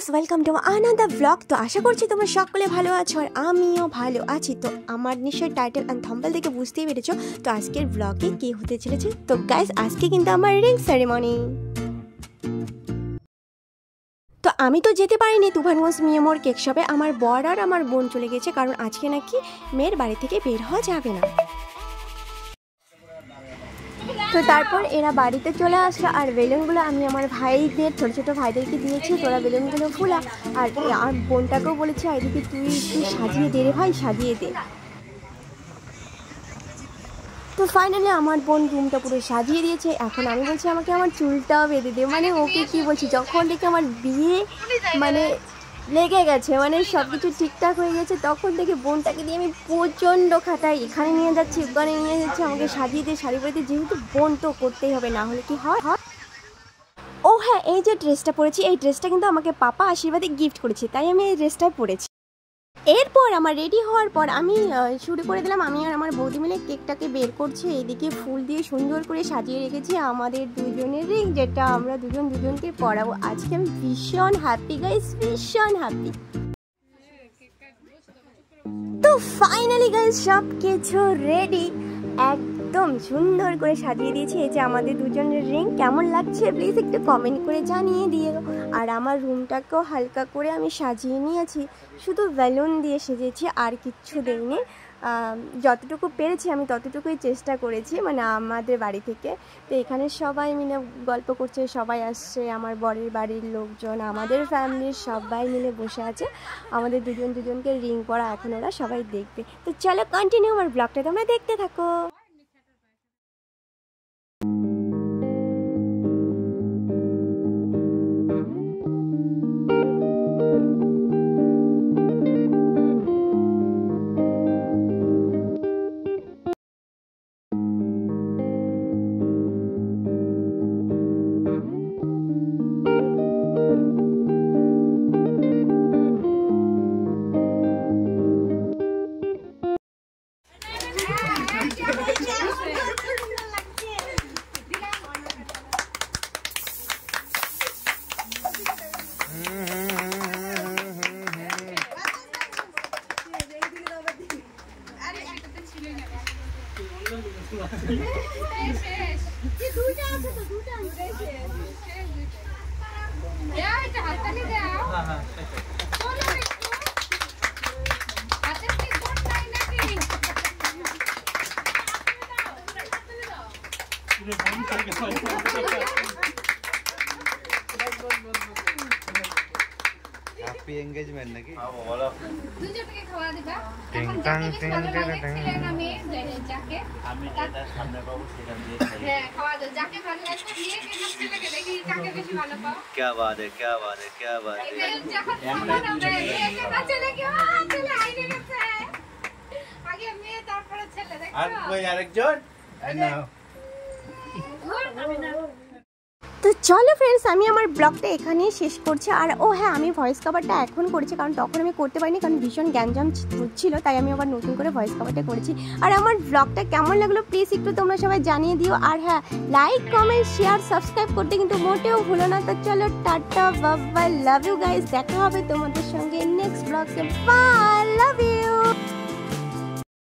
Guys, welcome to another blog. তো আশা করছি তোমরা সকলে ভালো আছো আর আমিও ভালো আছি। তো আমার নিশ্চয়ই টাইটেল অ্যান্ড থাম্বনেল দেখে বুঝতেই পেরেছো তো আজকের ব্লগে কি হতে চলেছে। তো গাইস, আজকে কিন্তু আমার রিং সেরেমনি। তো আমি তো যেতে পারিনি তুফানগঞ্জ মিয়ামোর কেক শপে। আমার বর আর আমার বোন চলে গেছে, কারণ আজকে নাকি মেয়ের বাড়ি থেকে বের হওয়া যাবে না। তো তারপর এরা বাড়িতে চলে আসলো আর বেলুনগুলো আমি আমার ভাইদের ছোটো ছোটো ভাইদেরকে দিয়েছি, তোরা বেলুনগুলো ফুলা। আর বোনটাকেও বলেছি এদিকে তুই সাজিয়ে দে রে ভাই, সাজিয়ে দে। তো ফাইনালি আমার বোন রুমটা পুরো সাজিয়ে দিয়েছে। এখন আমি বলছি আমাকে আমার চুলটাও বেঁধে দে। মানে ওকে কি বলছি, যখন থেকে আমার বিয়ে মানে লেগে গেছে, মানে সব কিছু ঠিকঠাক হয়ে গেছে, তখন থেকে বোনটাকে দিয়ে আমি প্রচণ্ড খাটাই। এখানে নিয়ে যাচ্ছি, ওখানে নিয়ে যাচ্ছি, আমাকে সাজিয়ে দিয়ে শাড়ি পরে দিয়ে, যেহেতু বোন তো করতেই হবে, না হলে কি হয়। ও হ্যাঁ, এই যে ড্রেসটা পরেছি, এই ড্রেসটা কিন্তু আমাকে পাপা আশীর্বাদে গিফট করেছে, তাই আমি এই ড্রেসটাই পরেছি। এরপর আমার রেডি হওয়ার পর আমি শুরু করে দিলাম। আমি আর আমার বৌদি মিলে কেকটাকে বের করছি। এইদিকে ফুল দিয়ে সুন্দর করে সাজিয়ে রেখেছি আমাদের দুজনের রিং, যেটা আমরা দুজনকে পরাবো। আজকে আমি ভীষণ হ্যাপি গাইস, ভীষণ হ্যাপি। তো ফাইনালি গাইস, সব কিছু রেডি, একদম সুন্দর করে সাজিয়ে দিয়েছি। এই যে আমাদের দুজনের রিং, কেমন লাগছে প্লিজ একটু কমেন্ট করে জানিয়ে দিও। আর আমার রুমটাকেও হালকা করে আমি সাজিয়ে নিয়েছি, শুধু বেলুন দিয়ে সেজেছি, আর কিচ্ছু দেইনি। যতটুকু পেরেছি আমি ততটুকুই চেষ্টা করেছি, মানে আমাদের বাড়ি থেকে। তো এখানে সবাই মিলে গল্প করছে, সবাই আসছে, আমার বরের বাড়ির লোকজন, আমাদের ফ্যামিলির সবাই মিলে বসে আছে। আমাদের দুজনকে রিং পরা এখন ওরা সবাই দেখবে। তো চলো কন্টিনিউ আমার ব্লগটা তোমরা দেখতে থাকো। হ্যাপি এনগেজমেন্ট নাকি? বলো দুজনকে খাওয়া দিবা। এখন যাকে ভালো লাগে ছেলে না মেয়ে যাকে আমি যেটা সামনে পাবো সেটা দিয়ে খাই। হ্যাঁ, খাওয়া দাও, যাকে ভালো লাগে মেয়ে কে না ছেলেকে দেখি যাকে বেশি ভালো পাও। কি বাত है, क्या बात है, क्या बात है। যখন আমরা মেয়ে কে না ছেলে কি ছেলে আইনে গেছে, আগে মেয়ে তারপরে ছেলে। দেখো আর কই আরেকজন না। তো চলো ফ্রেন্ডস, আমি আমার ব্লগটা এখানেই শেষ করছি। আর ও হ্যাঁ, আমি ভয়েস কভারটা এখন করেছি, কারণ তখন আমি করতে পারিনি, কারণ ভীষণ গ্যাঞ্জাম হচ্ছিল, তাই আমি আবার নতুন করে ভয়েস কভারটা করেছি। আর আমার ব্লগটা কেমন লাগলো প্লিজ একটু তোমরা সবাই জানিয়ে দিও। আর হ্যাঁ, লাইক কমেন্ট শেয়ার সাবস্ক্রাইব করতে কিন্তু মোটেও ভুলো না। তো চলো tata, bye bye, love you guys. দেখা হবে তোমাদের সঙ্গে নেক্সট ব্লগে। Bye, love you.